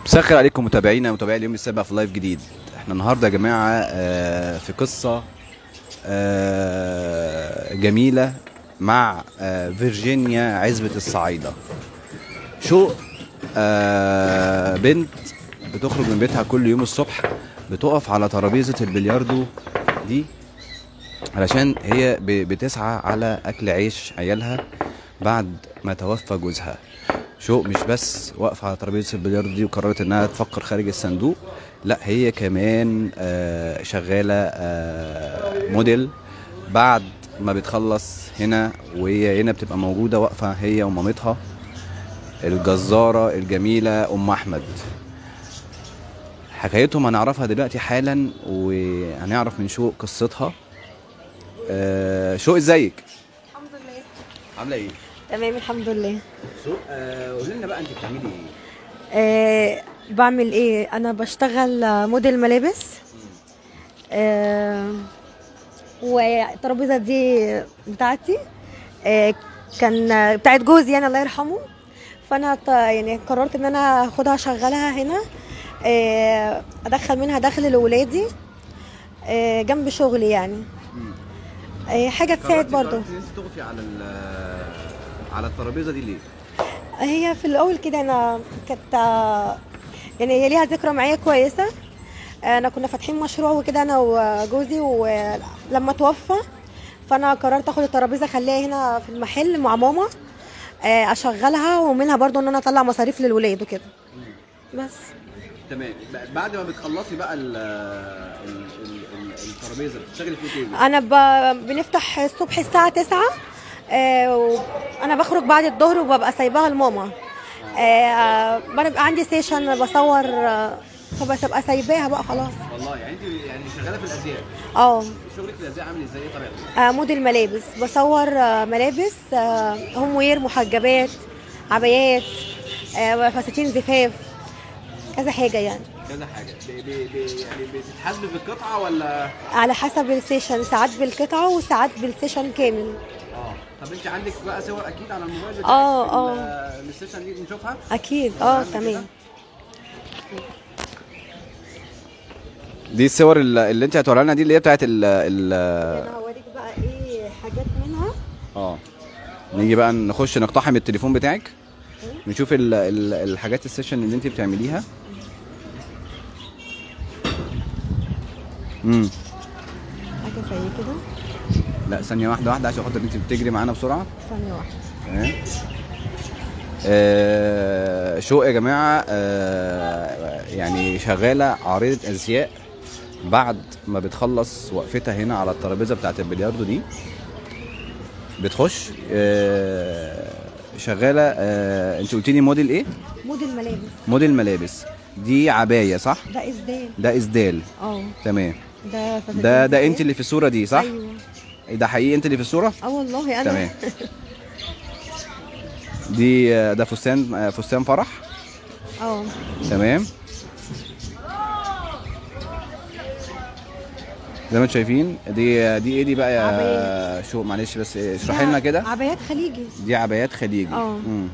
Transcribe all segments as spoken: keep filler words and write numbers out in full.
مساء الخير عليكم متابعينا ومتابعي اليوم السابع في لايف جديد. احنا النهارده يا جماعه آه، في قصه آه، جميله مع آه، فيرجينيا عزبة الصعايده. شو آه، بنت بتخرج من بيتها كل يوم الصبح، بتقف على ترابيزه البلياردو دي علشان هي ب- بتسعى على اكل عيش عيالها بعد ما توفى جوزها. شو مش بس واقفة على ترابيزة البلياردو دي وقررت انها تفكر خارج الصندوق، لا هي كمان آه، شغالة آه، موديل بعد ما بتخلص هنا، وهي هنا بتبقى موجودة واقفة هي ومامتها الجزارة الجميلة ام احمد. حكايتهم هنعرفها دلوقتي حالا وهنعرف من شو قصتها. آه، شو ازيك؟ الحمد لله. عاملة ايه؟ تمام الحمد لله. شو آه، قولي لنا بقى انت بتعملي ايه؟ أه بعمل ايه؟ انا بشتغل آه، موديل ملابس. أه والترابيزه دي بتاعتي. أه كان آه، بتاعت جوزي يعني الله يرحمه. فانا ط- يعني قررت ان انا اخدها اشغلها هنا. أه ادخل منها دخل لاولادي أه جنب شغلي يعني. أه حاجه تساعد قررتي برضو. قررتي ان انت تقفي على ال- على الترابيزه دي ليه؟ هي في الاول كده انا كانت آه، يعني هي ليها ذكرى معايا كويسه. انا كنا فاتحين مشروع وكده انا وجوزي، ولما توفى فانا قررت اخد الترابيزه اخليها هنا في المحل مع ماما. آه، اشغلها ومنها برضو ان انا اطلع مصاريف للولاد وكده بس. تمام. ب- بعد ما بتخلصي بقى ال ال ال ال الترابيزه بتشتغلي في ايه تاني؟ انا ب... بنفتح الصبح الساعه تسعة. آه، انا بخرج بعد الظهر وببقى سايباها لماما. آه، ببقى عندي سيشن بصور، آه، فببقى سايباها بقى خلاص. والله يعني انت يعني شغاله في الازياء. اه. شغلك في الازياء عامل ازاي؟ ايه طبيعته؟ آه، موديل ملابس بصور، آه، ملابس، آه، هوم وير، محجبات، عبايات، آه، فساتين زفاف، كذا حاجة يعني. كذا حاجه. ب ب ب يعني بتتحاسبي بالقطعه ولا؟ على حسب السيشن، ساعات بالقطعة وساعات بالسيشن كامل. اه. طب انت عندك بقى صور اكيد على الموبايل بتاعك اه في اه ال- السيشن دي نشوفها؟ اكيد اه عندك كده؟ تمام. دي الصور اللي, اللي انت هتوريها لنا دي اللي هي بتاعت ال ال انا هوريك بقى ايه حاجات منها. اه. نيجي بقى نخش نقتحم التليفون بتاعك نشوف ال ال الحاجات السيشن اللي انت بتعمليها. امم حاجة زي كده. لا ثانية واحدة واحدة عشان خاطر انت بتجري معانا بسرعة. ثانية واحدة. تمام. آه شو يا جماعة، آه يعني شغالة عارضة ازياء بعد ما بتخلص وقفتها هنا على الترابيزة بتاعت البلياردو دي، بتخش آه شغالة. آه انت قلتي لي موديل ايه؟ موديل ملابس. موديل ملابس. دي عباية صح؟ ده اسدال. ده اسدال. اه. تمام. ده فساتين ده ده زفاف. انت اللي في الصورة دي صح؟ ايوه. ايه ده حقيقي انت اللي في الصورة؟ اه والله انا. تمام. دي آه، ده فستان آه، فستان فرح. اه. تمام. زي ما انتم شايفين دي دي ايه دي بقى يا عبايات. شو؟ معلش بس اشرحي لنا كده. عبايات خليجي. دي عبايات خليجي. اه. امم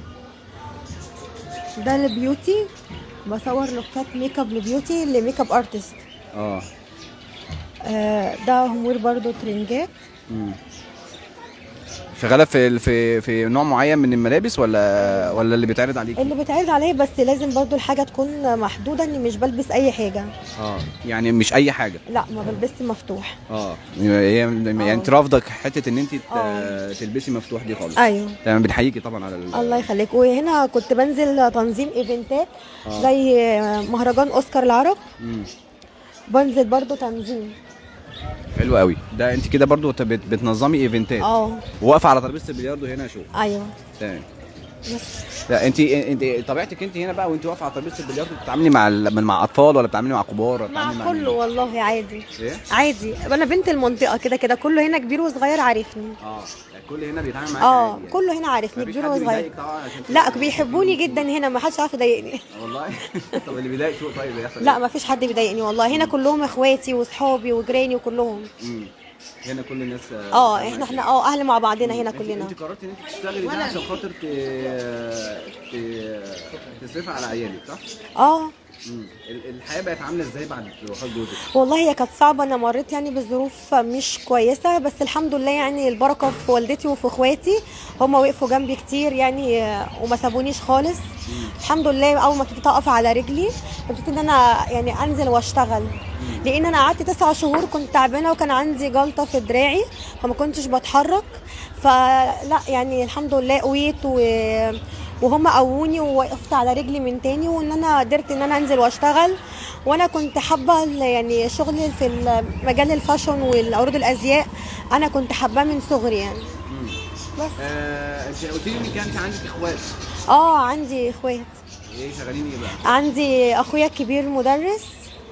ده البيوتي، بصور لوكات ميك اب لبيوتي لميك اب ارتست. اه. آه ده همور برضو ترنجات. امم شغاله في في في نوع معين من الملابس ولا ولا اللي بيتعرض عليكي؟ اللي بيتعرض عليه، بس لازم برضو الحاجه تكون محدوده، اني مش بلبس اي حاجه. اه يعني مش اي حاجه. لا ما بلبسش مفتوح. اه هي يعني انت رافضه حته ان انت اه. تلبسي مفتوح دي خالص. ايوه. تمام. بنحييكي طبعا على ال... الله يخليك. وهنا كنت بنزل تنظيم ايفنتات. آه. زي مهرجان اوسكار العرب، مم. بنزل برضو تنظيم. حلو قوي. ده انت كده برضو بت- بتنظمي ايفنتات اه. واقفه على ترابيزه البلياردو هنا شو؟ ايوه. تمام. بس لا انت انت طبيعتك انت هنا بقى وانت واقفه على ترابيزه البلياردو بتتعاملي مع ال- مع اطفال ولا بتتعاملي مع كبار ولا مع بتتعاملي مع كله مين؟ والله عادي. ايه؟ عادي، انا بنت المنطقه كده كده، كله هنا كبير وصغير عارفني. اه يعني كل هنا بيتعامل معاك اه عادي يعني. كله هنا عارفني مفيش كبير حد وصغير. بيضايقك طبعا عشان كده؟ لا بيحبوني جدا هنا، ما حدش عارف يضايقني. والله. طب اللي بيضايق شو طيب يحصل لا ايه؟ ما فيش حد بيضايقني والله، هنا كلهم اخواتي واصحابي وجيراني وكلهم. امم هنا كل الناس اه بتتعامل احنا معاك احنا اه اهل مع بعضنا هنا انت كلنا. انت قررتي ان انت تشتغلي ده عشان خاطر ت... ت... بتصرفي على عيالك صح؟ اه. امم الحياه بقت عامله ازاي بعد وفاه جوزك؟ والله هي كانت صعبه، انا مريت يعني بظروف مش كويسه، بس الحمد لله يعني البركه في والدتي وفي اخواتي، هم وقفوا جنبي كتير يعني وما سابونيش خالص. الحمد لله اول ما ابتديت اقف على رجلي ابتديت ان انا يعني انزل واشتغل، لان انا قعدت تسع شهور كنت تعبانه وكان عندي جلطه في دراعي فما كنتش بتحرك، فلا يعني الحمد لله قويت و وهم قووني ووقفت على رجلي من تاني، وان انا قدرت ان انا انزل واشتغل. وانا كنت حابه يعني شغلي في مجال الفاشن والعروض الازياء، انا كنت حاباه من صغري يعني. بس آه، انت قلت لي ان كانت عندك اخوات. اه عندي اخوات. ايه شغالين ايه بقى؟ عندي اخويا الكبير مدرس،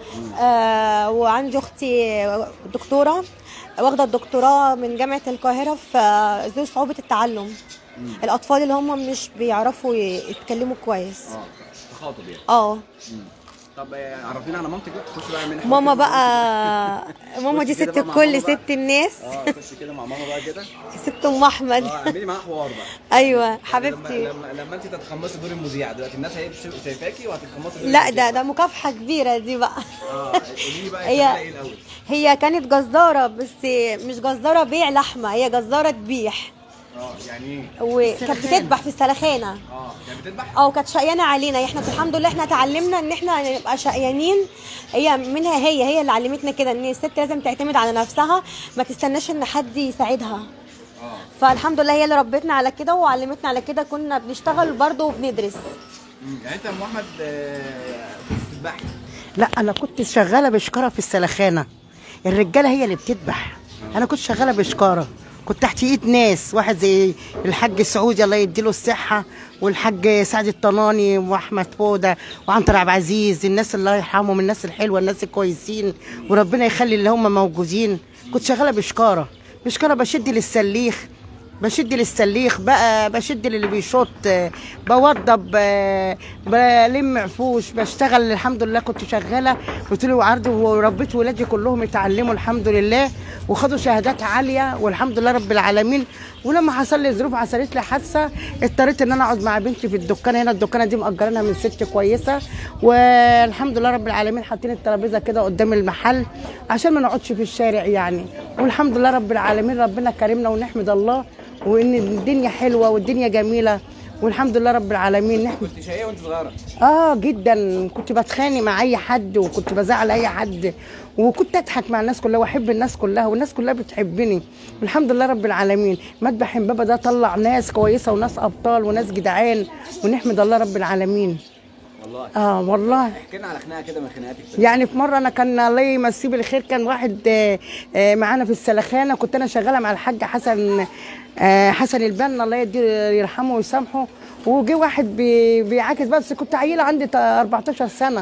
آه وعندي اختي دكتوره واخده الدكتوراه من جامعه القاهره في ذو صعوبه التعلم. مم. الاطفال اللي هم مش بيعرفوا يتكلموا كويس. اه تخاطب يعني. اه. طب عرفينا على مامتك بقى، خش بقى من ماما بقى ماما دي ست الكل، ست الناس. اه خش كده مع ماما بقى كده. ست ام احمد. اه اعملي معاها حوار بقى. ايوه حبيبتي. يعني لما لما انت تتقمصي دور المذيعه دلوقتي الناس هي شايفاكي وهتتقمصي دور لا ده ده مكافحه كبيره دي بقى. اه قولي لي بقى هي ايه الاول؟ هي كانت جزاره بس مش جزاره بيع لحمه، هي جزاره تبيح. اه يعني ايه؟ وكانت بتذبح في السلخانه. اه كانت بتذبح؟ اه وكانت شقيانه علينا، احنا الحمد لله احنا اتعلمنا ان احنا نبقى شقيانين، هي منها هي هي اللي علمتنا كده ان الست لازم تعتمد على نفسها، ما تستناش ان حد يساعدها. اه فالحمد لله هي اللي ربتنا على كده وعلمتنا على كده، كنا بنشتغل برضه وبندرس. يعني انت يا ام احمد بتذبحي؟ لا انا كنت شغاله بشكاره في السلخانه، الرجاله هي اللي بتذبح، انا كنت شغاله بشكاره، كنت تحت ايد ناس، واحد زي الحاج سعودي الله يديله الصحه، والحاج سعد الطناني واحمد فوده وعنتر عبد العزيز، الناس الله يرحمهم، الناس الحلوه الناس الكويسين وربنا يخلي اللي هم موجودين. كنت شغاله بشكاره بشكاره بشد للسليخ، بشد للسليخ بقى، بشد للي بيشط، بوضب، بلم عفوش، بشتغل. الحمد لله كنت شغاله قلت له وعرض، وربيت ولادي كلهم يتعلموا الحمد لله وخدوا شهادات عاليه والحمد لله رب العالمين. ولما حصل لي ظروف، حصلت لي حادثه، اضطريت ان انا اقعد مع بنتي في الدكانه هنا، الدكانه دي مأجرينها من ست كويسه، والحمد لله رب العالمين حاطين الترابيزه كده قدام المحل عشان ما نقعدش في الشارع يعني. والحمد لله رب العالمين ربنا كرمنا ونحمد الله، وان الدنيا حلوه والدنيا جميله والحمد لله رب العالمين. نحمد. كنت شقيه وانت صغيره؟ اه جدا، كنت بتخانق مع اي حد وكنت بزعل اي حد، وكنت اضحك مع الناس كلها واحب الناس كلها والناس كلها بتحبني والحمد لله رب العالمين. مذبح امبابه ده طلع ناس كويسه وناس ابطال وناس جدعان ونحمد الله رب العالمين. والله اه والله. احكي لنا على خناقه كده من خناقاتك. يعني في مره انا كان الله يمسيه بالخير، كان واحد آه آه معانا في السلخانه، كنت انا شغاله مع الحاج حسن آه حسن البنا الله يرحمه ويسامحه، وجه واحد بي بيعاكس، بس كنت عيله عندي أربعتاشر سنه.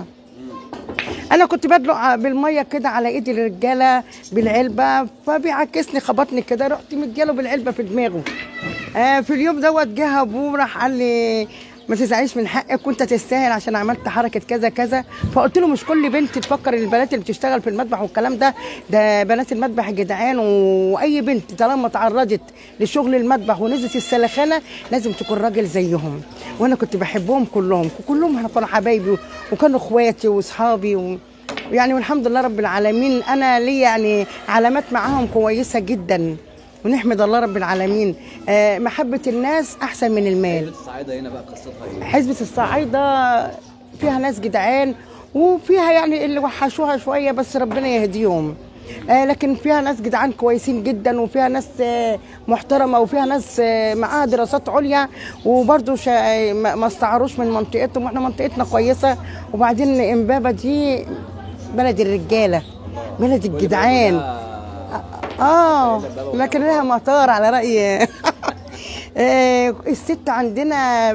انا كنت بدلق بالميه كده على ايدي الرجاله بالعلبه، فبيعكسني خبطني كده، رحت مدياله بالعلبه في دماغه. آه في اليوم دوت جه ابوه راح قال لي ما تزعليش من حقك وانت تستاهل عشان عملت حركه كذا كذا. فقلت له مش كل بنت تفكر ان البنات اللي بتشتغل في المذبح والكلام ده، ده بنات المذبح جدعان، واي بنت طالما تعرضت لشغل المذبح ونزلت السلخانه لازم تكون راجل زيهم. وانا كنت بحبهم كلهم، كلهم كانوا حبايبي وكانوا اخواتي واصحابي و... يعني والحمد لله رب العالمين انا لي يعني علامات معاهم كويسه جدا ونحمد الله رب العالمين. آه محبه الناس احسن من المال. حزبة الصعايده هنا بقى قصتها ايه؟ حزبة الصعايده فيها ناس جدعان وفيها يعني اللي وحشوها شويه بس ربنا يهديهم، آه لكن فيها ناس جدعان كويسين جدا، وفيها ناس آه محترمه، وفيها ناس آه معاها دراسات عليا وبرده ما استعاروش من منطقتهم، واحنا منطقتنا كويسه. وبعدين امبابه دي بلد الرجاله، بلد الجدعان. اه لكن لها مطار على راي الست عندنا،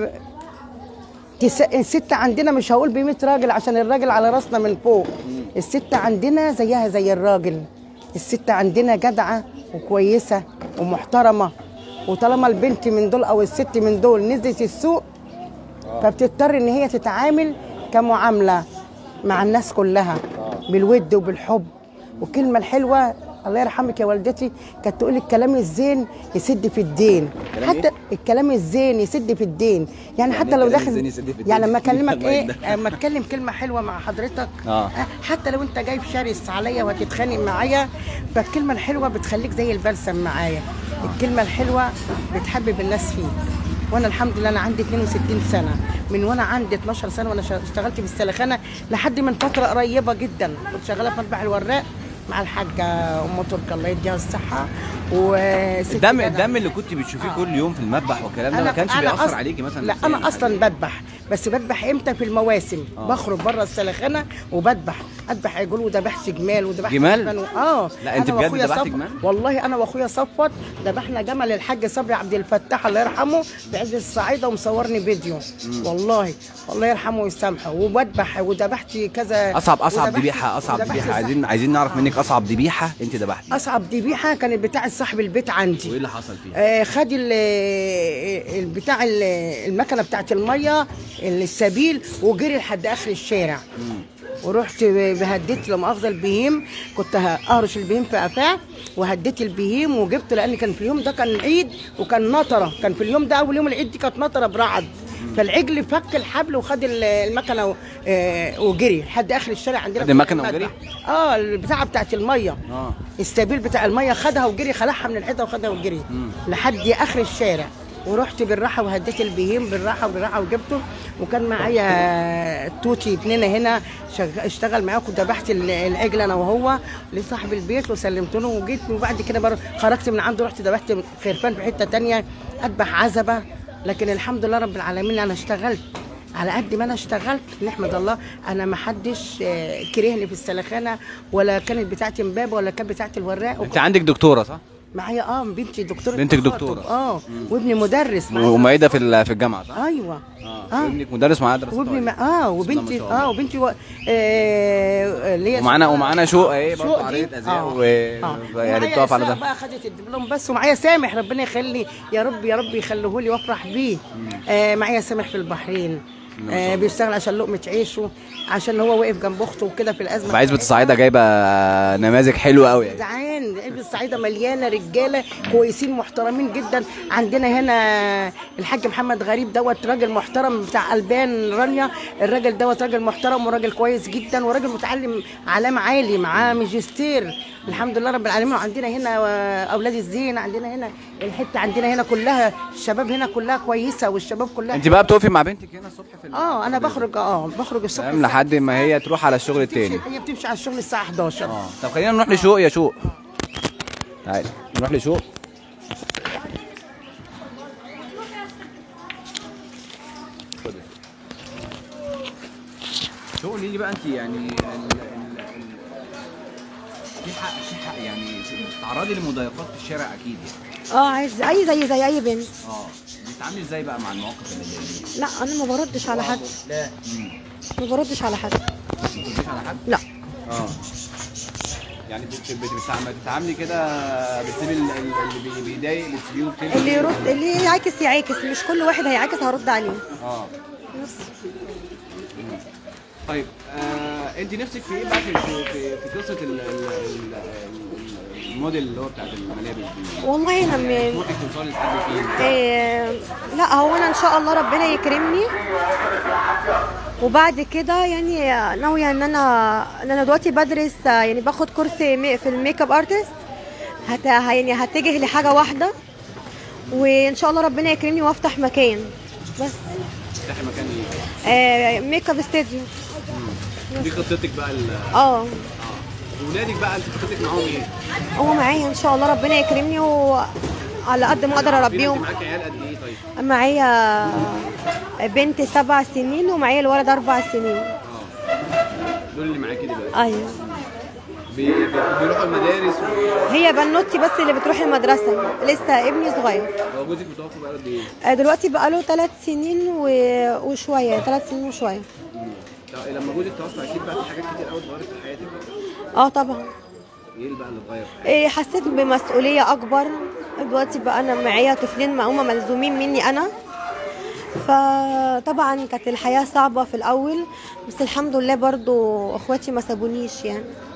الست عندنا مش هقول ب مية راجل عشان الراجل على راسنا من فوق، الست عندنا زيها زي الراجل، الست عندنا جدعه وكويسه ومحترمه. وطالما البنت من دول او الست من دول نزلت السوق فبتضطر ان هي تتعامل كمعامله مع الناس كلها بالود وبالحب، والكلمه الحلوه الله يرحمك يا والدتي كانت تقول الكلام الزين يسد في الدين. حتى إيه؟ الكلام الزين يسد في الدين، يعني, يعني حتى لو داخل يعني لما اكلمك ايه لما اتكلم كلمه حلوه مع حضرتك آه. حتى لو انت جايب شرس عليا وهتتخانق معايا، فالكلمه الحلوه بتخليك زي البلسم معايا. الكلمه الحلوه بتحبب الناس فيك. وانا الحمد لله انا عندي اتنين وستين سنه، من وانا عندي اتناشر سنه وانا اشتغلت في السلخانه لحد من فتره قريبه جدا كنت شغاله في مطبخ الوراق مع الحاجه ام تركي الله يديها الصحه. الدم الدم اللي كنت بتشوفيه آه. كل يوم في المذبح والكلام ده ما كانش بيأثر أص... عليكي مثلا؟ لا انا اصلا بذبح، بس بذبح امتى؟ في المواسم. آه. بخرج بره السلخانه وبذبح، اذبح عجول وذبحت جمال وذبحت جمال. و... اه لا انت بجد ذبحت جمال؟ والله انا واخويا صفوت ذبحنا جمل الحاج صبري عبد الفتاح الله يرحمه بعز الصعيده ومصورني فيديو. مم. والله الله يرحمه ويسامحه. وبذبح وذبحت كذا. اصعب اصعب ذبيحه اصعب ذبيحه عايزين عايزين نعرف منك اصعب ذبيحه انت ذبحتي. اصعب ذبيحه كانت بتاعه صاحب البيت عندي. وايه اللي حصل فيه؟ آه خد بتاع المكنه بتاعت الميه السبيل وجري لحد اخر الشارع. مم. ورحت بهديت لا مؤاخذه البهيم، كنت اهرش البهيم في قفاه وهديت البهيم وجبت، لان كان في اليوم ده كان عيد وكان نطره، كان في اليوم ده اول يوم العيد دي كانت نطره برعد. فالعجل فك الحبل وخد المكنه وجري لحد اخر الشارع عندنا. خد المكنه وجري؟ اه البتاعه بتاعت الميه. اه السبيل بتاع الميه خدها وجري، خلعها من الحيطه وخدها وجري مم. لحد اخر الشارع. ورحت بالراحه وهديت البهيم بالراحه بالراحه وجبته. وكان معايا توتي ابننا هنا اشتغل معاه، كنت ذبحت العجل انا وهو لصاحب البيت وسلمت له وجيت. وبعد كده خرجت من عنده رحت ذبحت خرفان في حته ثانيه اذبح عزبه. لكن الحمد لله رب العالمين انا اشتغلت على قد ما انا اشتغلت نحمد الله. انا ما حدش كرهني في السلخانه، ولا كانت بتاعتي امبابه ولا كانت بتاعتي الوراق. انت عندك دكتوره صح؟ معايا اه بنتي دكتوره. بنتك دكتوره اه وابني مدرس ومعيده في في الجامعه صح؟ ايوه اه, آه. وابنك مدرس معاه دراسات وابني ما... اه وبنتي اه وبنتي و... آه... اللي هي ومعانا ومعانا شوق اهي برضه عريض ازياء آه. و آه. يعني بتقف على ده بقى خدت الدبلوم بس. ومعايا سامح ربنا يخلي يا رب يا رب يخليه لي وافرح بيه. آه معايا سامح في البحرين آه بيشتغل عشان لقمه عيشه، عشان هو واقف جنب اخته وكده في الازمه. عزبة الصعيده جايبه نماذج حلوه قوي. جدعان عزبة الصعيده مليانه رجاله كويسين محترمين جدا. عندنا هنا الحاج محمد غريب دوت راجل محترم بتاع البان رانيا. الراجل دوت راجل محترم وراجل كويس جدا وراجل متعلم علام عالي معاه ماجستير الحمد لله رب العالمين. وعندنا هنا اولاد الزين، عندنا هنا الحته عندنا هنا كلها الشباب هنا كلها كويسه والشباب كلها. انت بقى بتقفي مع بنتك هنا الصبح في اه انا بخرج اه بخرج الصبح لحد ما هي تروح على الشغل التاني. هي بتمشي على الشغل الساعه حداشر. اه طب خلينا نروح لشوق يا شوق. تعالي نروح لشوق. شوق قولي لي بقى انت يعني في حق في حق يعني تعرضي لمضايقات في الشارع اكيد يعني. اه عايز اي زي زي اي بنت. اه بتتعاملي ازاي بقى مع المواقف اللي زي دي؟ لا انا ما بردش على حد. لا ما بردش على حد. ما بترديش على حد؟ لا. اه يعني بتتعاملي كده بتسيبي اللي بيضايق بتسيبيه وبتمشي؟ اللي يرد اللي يعاكس يعاكس، مش كل واحد هيعاكس هرد عليه. اه بس. طيب آه، انت نفسك في ايه بقى في في في قصه الموديل اللي هو بتاعت الملابس دي؟ والله انا من ممكن توصلي لحد فين؟ إيه لا هو انا ان شاء الله ربنا يكرمني وبعد كده يعني ناويه ان انا ان انا دلوقتي بدرس يعني باخد كورس في الميك اب ارتست. هت يعني هتجه لحاجه واحده وان شاء الله ربنا يكرمني وافتح مكان. بس تفتحي مكان ايه؟ آه ميك اب استوديو. دي خطتك بقى ال اه ولادك بقى انت خطتك معاهم ايه؟ هو معايا ان شاء الله ربنا يكرمني وعلى قد ما اقدر اربيهم. انت معاكي عيال قد ايه طيب؟ معايا بنت سبع سنين ومعايا الولد اربع سنين. اه دول اللي معاكي دلوقتي؟ ايوه. بيروحوا المدارس و... هي بنوتي بس اللي بتروح المدرسه، لسه ابني صغير. هو جوزك متوفى بقاله قد ايه؟ دلوقتي بقاله ثلاث سنين و... وشويه ثلاث سنين وشويه. لما جوزك توفى اكيد بقى في حاجات كتير قوي اتغيرت في حياتك. اه طبعا. ايه اللي بقى اللي اتغير في حياتك؟ إيه حسيت بمسؤوليه اكبر. دلوقتي بقى انا معايا طفلين ما هم ملزومين مني انا. فطبعا كانت الحياه صعبه في الاول بس الحمد لله برضو اخواتي ما سابونيش يعني. ما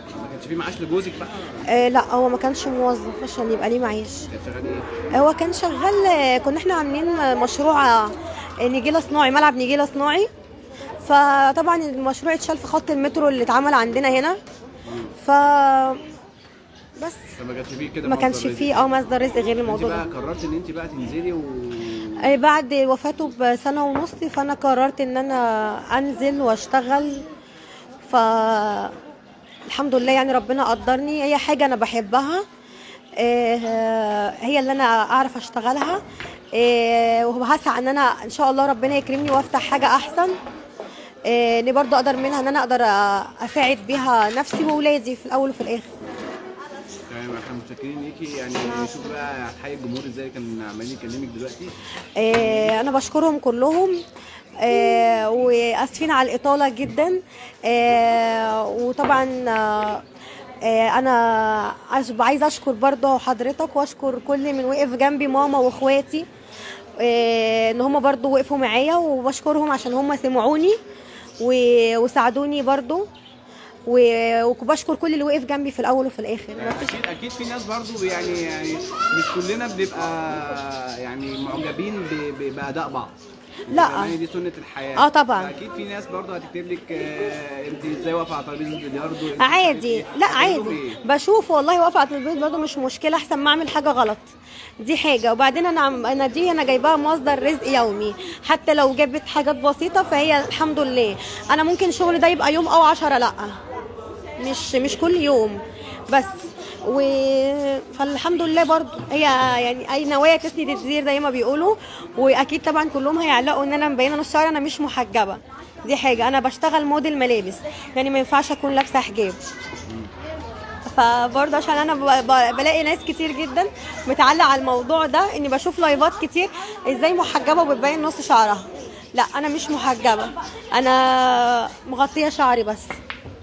في معاش لجوزك بقى؟ آه لا، هو ما كانش موظف عشان يبقى ليه معيش. كان شغال ايه؟ هو كان شغال، آه، كنا احنا عاملين مشروع آه، نجيله صناعي، ملعب نجيله صناعي. فطبعا المشروع اتشال في خط المترو اللي اتعمل عندنا هنا. ف بس فما كانش فيه كده ما مصدر كانش رزق. فيه اه مصدر رزق غير انت الموضوع بقى ده. قررت ان انت بقى تنزلي و آه، بعد وفاته بسنه ونص فانا قررت ان انا انزل واشتغل. ف الحمد لله يعني ربنا قدرني، هي حاجه انا بحبها، آه، هي اللي انا اعرف اشتغلها، آه، وهسعى ان انا ان شاء الله ربنا يكرمني وافتح حاجه احسن، آه، اني برضو اقدر منها ان انا اقدر اساعد بيها نفسي واولادي في الاول وفي الاخر. تمام، احنا متشكرين ليكي. يعني شوف بقى هتحيي الجمهور ازاي كان عمالين يكلمك دلوقتي. آه، انا بشكرهم كلهم، آه، واسفين على الاطاله جدا، آه، وطبعا آه، آه، انا عايز- عايزه اشكر برضه حضرتك واشكر كل من وقف جنبي، ماما واخواتي، آه، ان هم برضه وقفوا معايا، وبشكرهم عشان هم سمعوني و- وساعدوني برضه، و- وبشكر كل اللي وقف جنبي في الاول وفي الاخر. اكيد اكيد في ناس برضو يعني يعني مش كلنا بنبقى يعني معجبين ب- ب- باداء بعض. لا. يعني دي سنة الحياة. اه طبعا. اكيد في ناس برضو هتكتب لك آه، انت ازاي واقفة على ترابيزة البلياردو. انت عادي، لا هتقولوا عادي، إيه؟ بشوف والله واقفه في البيت برضه مش مشكله، احسن ما اعمل حاجه غلط. دي حاجه، وبعدين انا عم انا دي انا جايباها مصدر رزق يومي، حتى لو جابت حاجات بسيطه فهي الحمد لله. انا ممكن الشغل ده يبقى يوم او عشرة، لا مش مش كل يوم بس. و فالحمد لله برضو هي يعني اي نوايا تسند الزير زي ما بيقولوا. واكيد طبعا كلهم هيعلقوا ان انا مبينه نص شعري، انا مش محجبه، دي حاجه. انا بشتغل موديل ملابس، يعني ما ينفعش اكون لابسه حجاب. فبرضه عشان انا ب- ب- بلاقي ناس كتير جدا متعلق على الموضوع ده، اني بشوف لايفات كتير ازاي محجبه وبتبين نص شعرها. لا انا مش محجبه، انا مغطيه شعري بس.